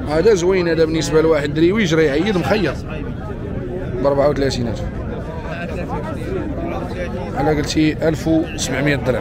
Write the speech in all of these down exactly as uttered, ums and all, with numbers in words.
هذا زوين، هذا بالنسبه لواحد دريوي يجري يعيد مخير ب أربعة وثلاثين ألف. على قلتي ألف وسبعمية درهم.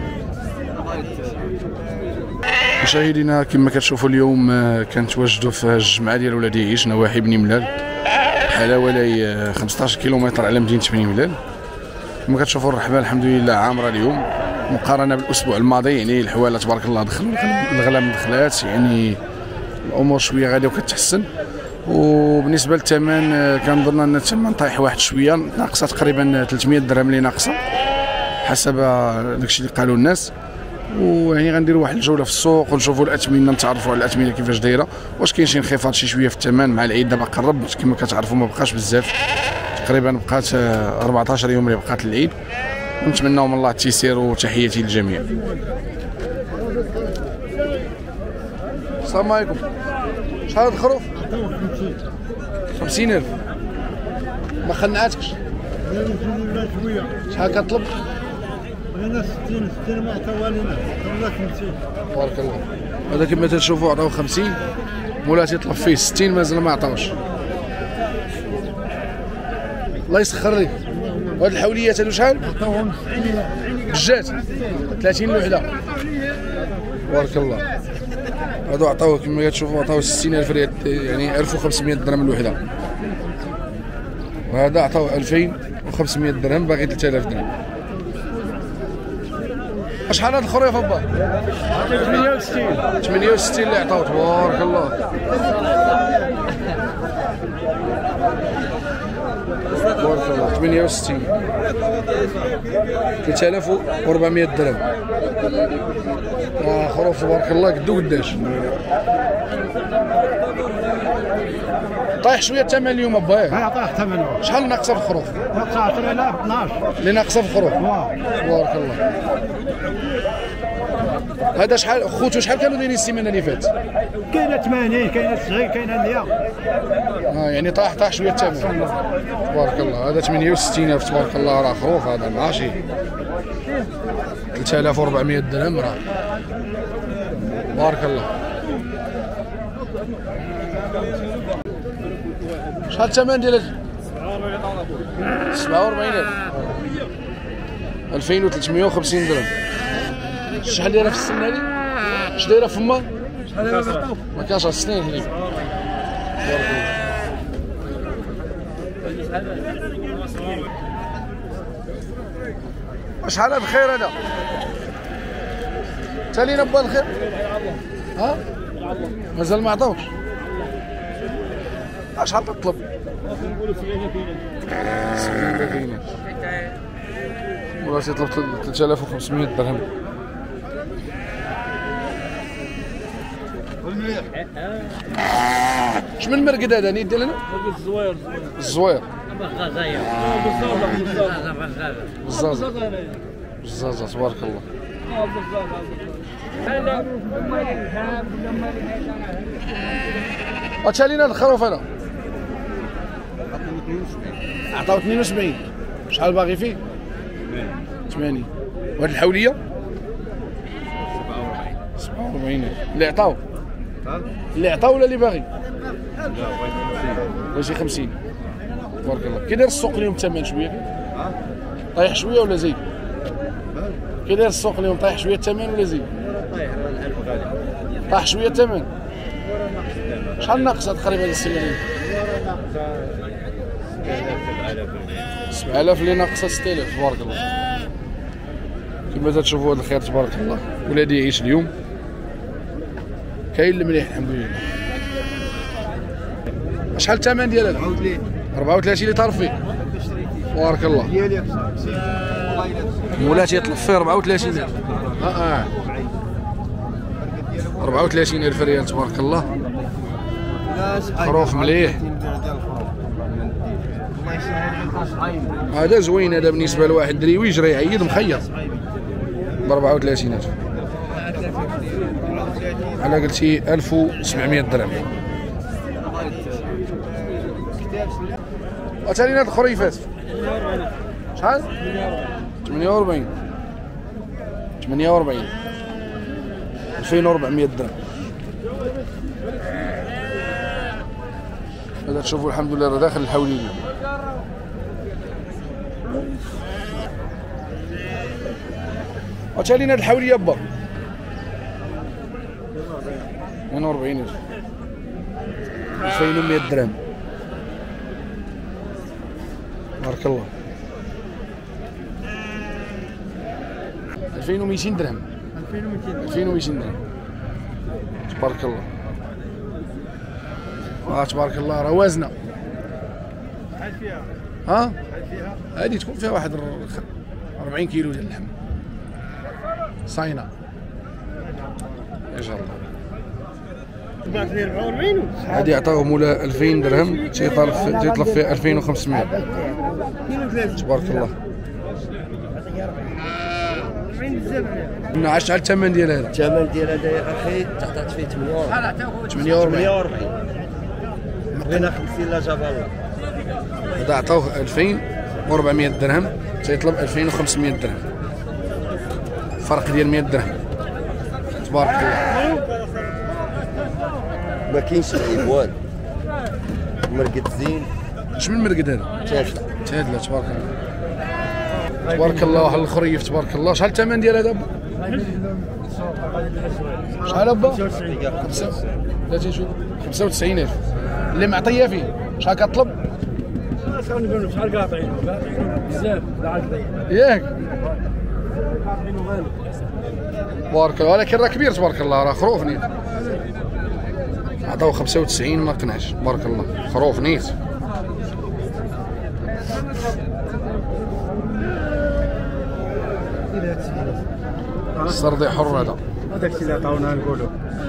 مشاهدينا كما كتشوفوا اليوم كنتواجدوا في الجمعه ديال ولاد يعيش نواحي بني ملال، بحال حوالي خمسطاش كيلومتر على مدينه بني ملال. كما كتشوفوا الرحبه الحمد لله عامره اليوم مقارنه بالاسبوع الماضي، يعني الحواله تبارك الله دخلوا الغلام دخلات، يعني الامور شويه غاديه وكتحسن. وبالنسبه للثمن كنظن ان الثمن طايح واحد شويه، ناقصه تقريبا ثلاثمية درهم اللي ناقصه حسب داكشي اللي قالوا الناس. ويعني غنديروا واحد الجوله في السوق ونشوفوا الاثمنه، نتعرفوا على الاثمنه كيفاش دايره، واش كاين شي انخفاض شي شويه في الثمن مع العيد دابا قرب كما كتعرفوا ما بقاش بزاف، تقريبا بقات أربعطاش يوم اللي بقات للعيد. ونتمناو من الله التيسير وتحياتي للجميع. السلام عليكم. شحال هاد الخروف؟ خمسين ألف. ما خنعاتكش؟ شحال كطلب؟ انا ستين ستين ما عطاوها لينا، عطاونا خمسين. بارك الله. هذا كما تشوفوا عطاو خمسين، مولا تيطلب فيه ستين مازال ما عطاوش. الله يسخر لك. وهاد الحوليات هادو شحال؟ عطاوهم بجات ثلاثين الوحده. بارك الله. هادو عطاوه كما كتشوفوا عطاوه ستين ألف ريال، يعني ألف وخمسمية درهم الوحده. وهذا عطاوه ألفين وخمسمية درهم، باقي ثلاثة آلاف درهم. شحال هاد الخروف با؟ ثمانية وستين. ثمانية وستين اللي عطاو، تبارك الله. تبارك الله. ثمانية وستين ثلاثة آلاف وأربعمية درهم. آه خروف تبارك الله قدو قداش. طايح شويه الثمن اليوم با؟ ها طايح ثمنه. شحال ناقصه في الخروف؟ ناقصه عشرة آلاف اثناش. اللي ناقصه في الخروف. تبارك الله. هذا شحال خوتو شحال كانوا دايرين السيمانه اللي فاتت؟ كاينه ثمانين، كاينه تسعين، كاينه مية. اه يعني طاح طاح شويه الثمن. تبارك الله. هذا ثمانية وستين ألف تبارك الله، راه خروف هذا ماشي. ثلاثة آلاف وأربعمية درهم راه. بارك الله. شحال الثمن ديال سبعة وأربعين ألف؟ ألفين وثلاثمية وخمسين درهم. شحال دايره في السن هذه؟ اش دايره فما؟ ما كانش السنين هذيك. شحال هذا الخير هذا؟ تالينا با الخير؟ ها؟ مازال ما عطاوش. شحال تطلب؟ سبعين كاينين. ولا تيطلب ثلاثة آلاف وخمسمية درهم. شمن مرقد هذا نيت ديالنا؟ الزوير. الزوير. بزازة. بزازة. بزازة تبارك الله. وتالينا الخروف هذا؟ عطاو اثنين وسبعين. شحال باغي فيه؟ ثمانين. وهاد الحولية؟ سبعة وأربعين. اللي عطاو؟ اللي عطاو ولا اللي باغي؟ لا شي خمسين. تبارك الله. كي داير السوق اليوم الثمن شويه؟ طايح شويه ولا زيد؟ كي داير السوق اليوم طايح شويه الثمن ولا زيد؟ طايح شويه الثمن. شحال ناقصه تقريبا السيمانه؟ سبعة آلاف اللي ناقصه ستة آلاف. تبارك الله. كما تشوفوا هذا الخير تبارك الله. ولادي يعيش اليوم كاين المليح الحمد لله. شحال الثمن ديال هذا؟ أربعة وثلاثين اللي طارف فيه. تبارك الله. مولاتي يطلب فيه أربعة وثلاثين ألف. اه اه أربعة وثلاثين ألف ريال تبارك الله. خروف مليح. هذا زوين، هذا بالنسبه لواحد دريوي يجري يعيد مخير ب أربعة وثلاثين ألف. على قلتي ألف وسبعمية درهم. وتالينا هاد الخريفات شحال؟ ثمانية وأربعين. ثمانية وأربعين. ألفين وأربعمية درهم. هذا تشوفوا الحمد لله راه داخل الحولي اليوم. وتالينا هاد الحوليه با اثنين وأربعين ألف ألفين ومية درهم بارك الله. ألفين ومئتين درهم ألفين ومئتين درهم تبارك الله. اه تبارك الله راه وازنه. شحال فيها؟ ها شحال فيها؟ هادي تكون فيها واحد أربعين كيلو ديال اللحم صاينه ان شاء الله. تباع في أربعة وأربعين. هادي عطاوه مولا ألفين درهم تيطلب تيطلب فيها ألفين وخمسمية اثنين وثلاثين. تبارك الله. أربعين بزاف. قلنا شحال الثمن ديال هذا؟ الثمن ديال هذا يا اخي تعطات فيه ثمانية وأربعين. ثمانية وأربعين. ثمانية وأربعين بغينا خمسين لا جاب الله. هذا عطاوه ألفين وأربعمية درهم تيطلب ألفين وخمسمية درهم فرق ديال مية درهم تبارك الله. ما كاينش عيب والو مرقد زين. اش من مرقد هذا؟ تافله تهدله تبارك الله. تبارك الله واحد الخريف تبارك الله. شحال الثمن ديال هذا؟ شحال ابا؟ خمسة ثلاثين شوف خمسة وتسعين ألف اللي معطيه فيه. شحال كطلب؟ شحال نقول شحال قاطعين بزاف لا عاد ياك تبارك الله. ولكن راه كبير تبارك الله راه خروف نيت. عطاو خمسة وتسعين ما قنعش تبارك الله خروف نيت. السردي حر هذا. هذاك الشيء اللي عطاونا نقولوا.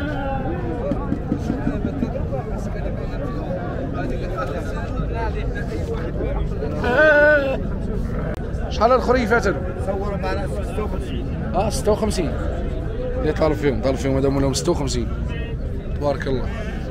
شحال الخريفات هادو؟ صوروا معنا ستة وخمسين. اه ستة وخمسين اللي طالب فيهم طالب فيهم هذا مولاهم ستة وخمسين تبارك الله.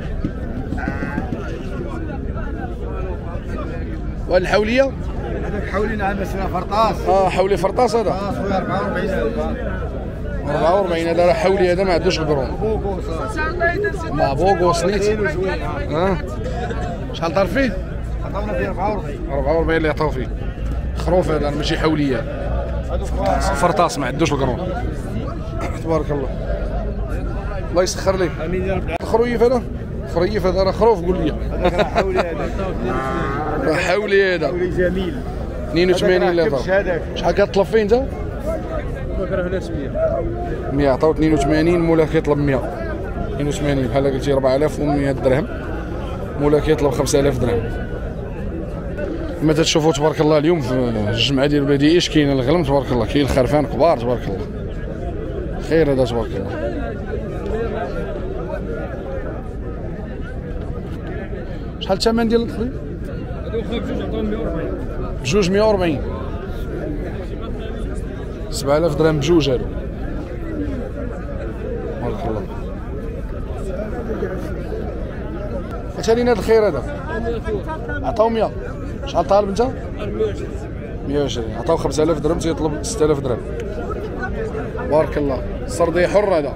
والحوليه؟ هذاك حولي نعم اسمها فرطاس. اه حولي فرطاس هذا فرطاس خويا أربعة وأربعين. أربعة وأربعين. هذا راه حولي هذا ما عندوش القرون بوكو مع بوغوس نيت. اه شحال طالب فيه؟ عطاونا فيه أربعة وأربعين. أربعة وأربعين اللي عطاو فيه خروف هذا ماشي حوليه فرطاس ما عندوش القرون تبارك الله. الله يسخر لك. الخرويف هذا خريف هذا راه خروف قول لي. هذاك راه حولي هذاك. راه حولي هذا حولي جميل. اثنين وثمانين اللي عطاو. هذاك شحال كطلب فيه انت؟ راه هنا مية. مية عطاو اثنين وثمانين مولا كيطلب مية اثنين وثمانين بحال قلتي أربعة آلاف ومية درهم مولا كيطلب خمسة آلاف درهم. كما تشوفوا تبارك الله اليوم في الجمعه ديال بلادي ايش كاين الغلم تبارك الله. كاين الخرفان كبار تبارك الله خير هذا تبارك الله. شحال الثمن ديال الخريف؟ بجوج مية وأربعين سبعة آلاف درهم بجوج هادو تبارك الله. اش لينا هذا الخير هذا؟ عطاو مية. شحال طالب انت؟ مية وعشرين. عطاو خمسة آلاف درهم تيطلب ستة آلاف درهم بارك الله. السردي حر هذا.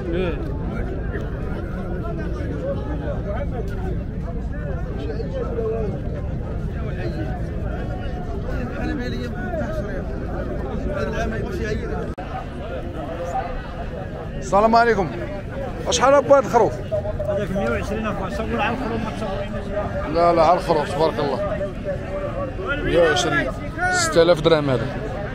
السلام عليكم. شحال ابا هذا الخروف؟ هذاك مية وعشرين اخويا. صور على الخروف ما تصوريناش. لا لا على الخروف تبارك الله. مية وعشرين ستة آلاف درهم هذا.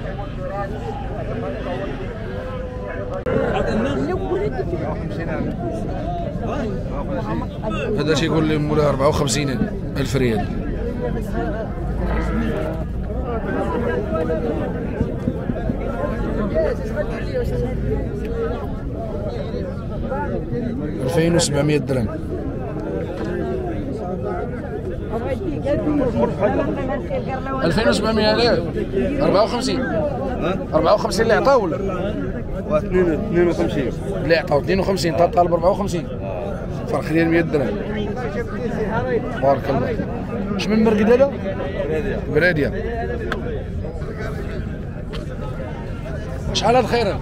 هذا شي يقول لي مولا أربعة وخمسين ألف ريال. ألفين وسبعمية درهم. ألفين وسبعمية ريال. أربعة وخمسين أربعة وخمسين اللي عطاو ولا؟ اثنين وخمسين اللي عطاو اثنين وخمسين طالب أربعة وخمسين فرق ديال مية درهم بارك الله. اش من مرقد هذا؟ برادية. شحال هذا الخير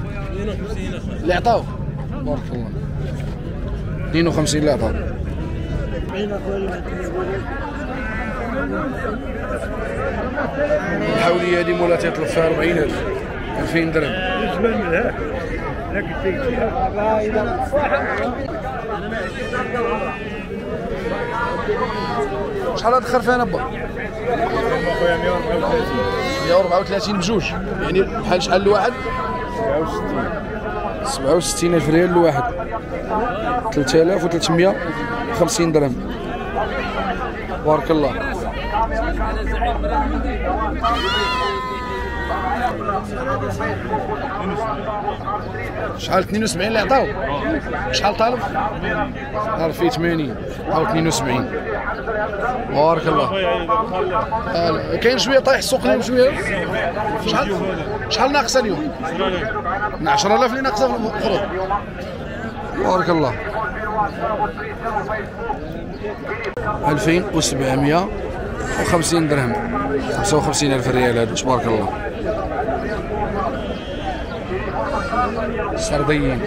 اللي عطاو؟ بارك الله. اثنين وخمسين اللي عطاو. الحوليه هذه مولا تيطلب فيها أربعين ألف ألفين درهم. شحال هاد الخرفان فيها با؟ خويا مية وأربعة وثلاثين. مية وأربعة وثلاثين بجوج، يعني بحال شحال الواحد؟ سبعة وستين. سبعة وستين ألف ريال الواحد، ثلاثة آلاف وثلاثمية وخمسين درهم. بارك الله. شحال اثنين وسبعين اللي عطاو؟ شحال طالب؟ طالب فيه ثمانين أو اثنين وسبعين. بارك الله. آه، كاين شويه طايح السوق اليوم شويه. شحال شحال ناقصه اليوم؟ عشرة آلاف اللي ناقصه في الخروج. بارك الله. ألفين وسبعمية وخمسين درهم، خمسة وخمسين ألف ريال هادو. تبارك الله. سرديين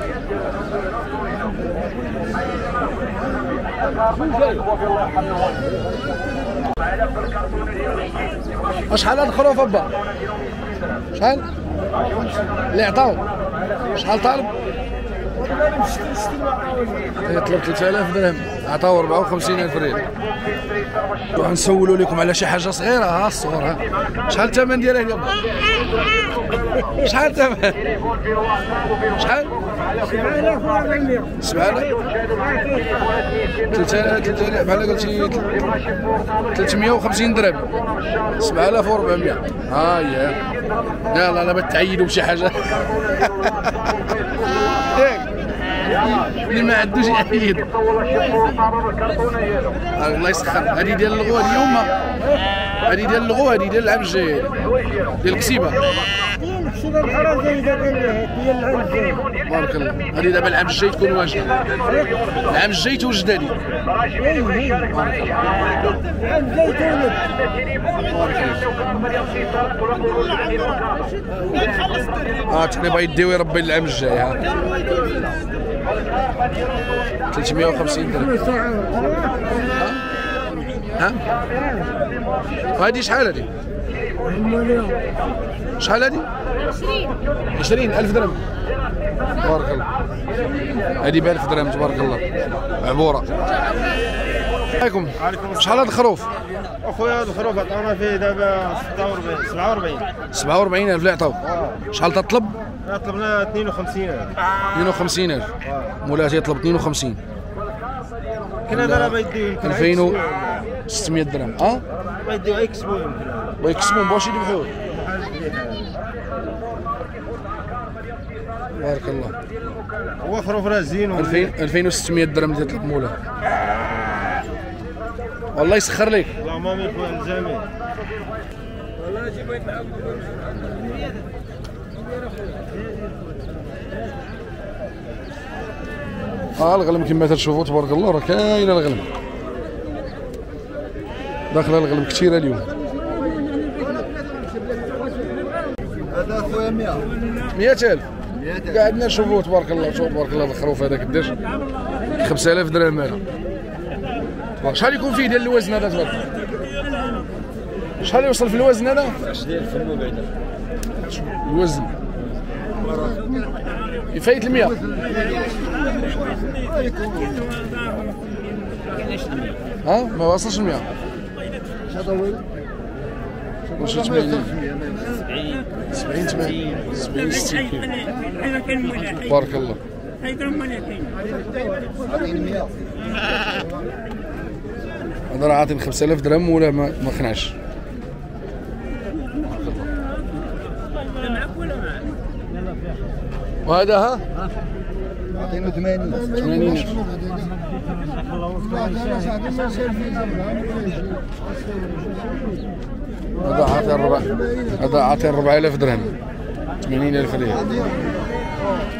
شحال هاد الخروف با؟ شحال؟ اللي عطاو شحال طالب؟ يطلب ثلاثة آلاف درهم، عطاو أربعة وخمسين ألف ريال. غنسولو لكم على شي حاجة صغيرة. ها الصغر ها. شحال الثمن ديالها اليوم؟ شحال الثمن؟ شحال؟ سبعة آلاف وأربعمية. سبعة آلاف؟ ثلاثة آلاف بحال قلتي ثلاثمية وخمسين درهم. سبعة آلاف وأربعمية. ها هي. يلاه انا بتعيدوا بشي حاجة. اللي ما عندوش يعيد. الله يسخر. هذه ديال الغو، هذه هما. هذه ديال الغو، هذه ديال العام الجاي، ديال الكسيبه. الكسيبه بحال زايده ديال العام الجاي. بارك الله. هذه دابا العام الجاي تكون واجده. العام الجاي توجد هذه. العام الجاي تولد. اه تقريبا يديو يربي العام الجاي. ها ثلاثمية وخمسين درهم. ها وهذه شحال هذه؟ شحال هذه؟ عشرين ألف درهم. تبارك الله. هذه ب ألف درهم. تبارك الله. عبوره. عليكم. شحال هذا الخروف؟ اخويا هذا الخروف عطاونا فيه دابا ستة وأربعين سبعة وأربعين. سبعة وأربعين ألف اللي عطاو. شحال تطلب؟ طلبنا اثنين وخمسين ألف. اثنين وخمسين ألف. مولاي يطلب اثنين وخمسين. كنا دابا يديو يمكن ألفين وستمية درهم. اه ما يديو يكسبوا يمكن. ويكسبوا باش يذبحوه. بارك الله. هو خروف راه زين. ألفين ألفين وستمية درهم اللي تطلب مولاي. والله يسخر لك. اللهم امين خويا الجميع. اه الغلم كما تشوفوا تبارك الله راه كاينه الغلم. داخله الغلم كثيره اليوم. هذا خويا مية. مية ألف. قاعدين نشوفوا تبارك الله. شوف تبارك الله الخروف هذا قداش؟ خمسة آلاف درهم هذا. شحال يكون فيه ديال الوزن هذا تبارك الله؟ شحال يوصل في الوزن هذا؟ عشرين فمو بعدا. الوزن يفايت المية. ها ما واصلش المية. واش ثمانين سبعين ثمانين سبعين ستين كيلو. بارك الله. هذا راه عاطيني خمسة آلاف درهم ولا ما ما خنعش. وهذا ها؟ عطينا ثمانين. ثمانين. هذا عاطي الربع. هذا عاطي أربعة آلاف درهم. ثمانين ألف ريال.